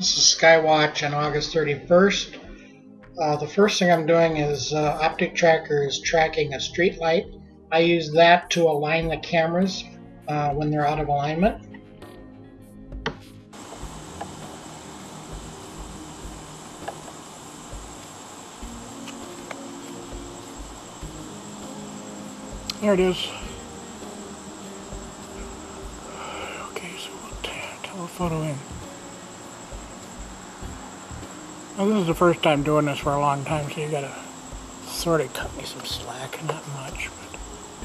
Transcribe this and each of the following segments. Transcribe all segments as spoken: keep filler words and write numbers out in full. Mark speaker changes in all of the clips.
Speaker 1: This is Skywatch on August thirty-first. Uh, the first thing I'm doing is uh, Optic Tracker is tracking a street light. I use that to align the cameras uh, when they're out of alignment.
Speaker 2: There it is. Okay, so we'll telephoto in. Now this is the first time doing this for a long time, so you gotta sort of cut me some slack, not much, but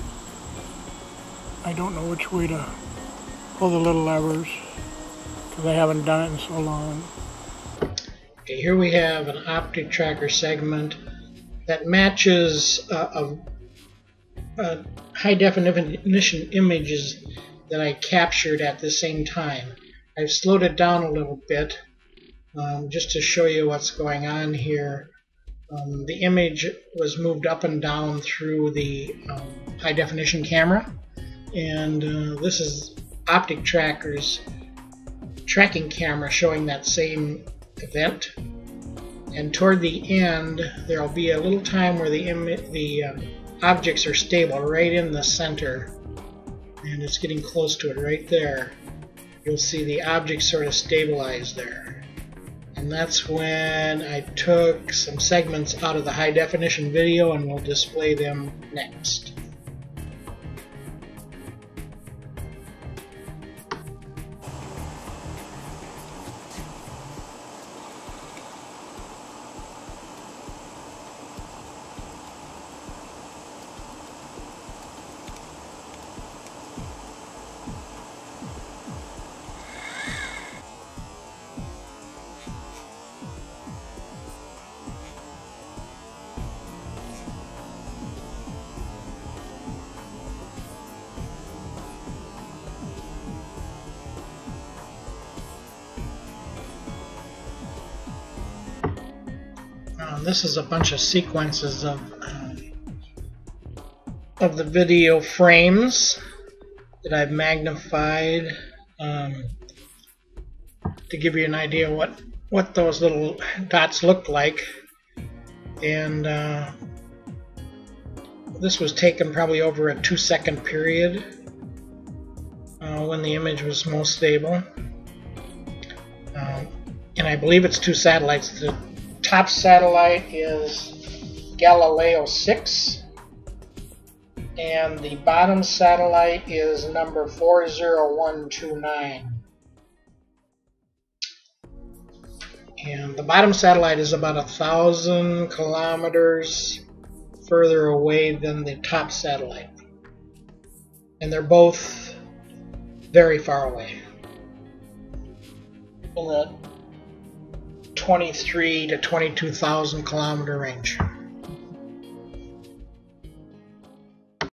Speaker 2: I don't know which way to pull the little levers because I haven't done it in so long.
Speaker 1: Okay, here we have an Optic Tracker segment that matches uh, a, a high definition images that I captured at the same time. I've slowed it down a little bit. Um, just to show you what's going on here. Um, the image was moved up and down through the um, high definition camera, and uh, this is Optic Tracker's tracking camera showing that same event. And toward the end there will be a little time where the, the uh, objects are stable right in the center, and it's getting close to it right there. You'll see the objects sort of stabilize there. And that's when I took some segments out of the high definition video and we'll display them next. Um, this is a bunch of sequences of um, of the video frames that I've magnified um, to give you an idea what what those little dots look like. And uh, this was taken probably over a two second period uh, when the image was most stable. Um, and I believe it's two satellites. The top satellite is Galileo six, and the bottom satellite is number four zero one two nine. And the bottom satellite is about a thousand kilometers further away than the top satellite, and they're both very far away. In the twenty-three to twenty-two thousand kilometer range.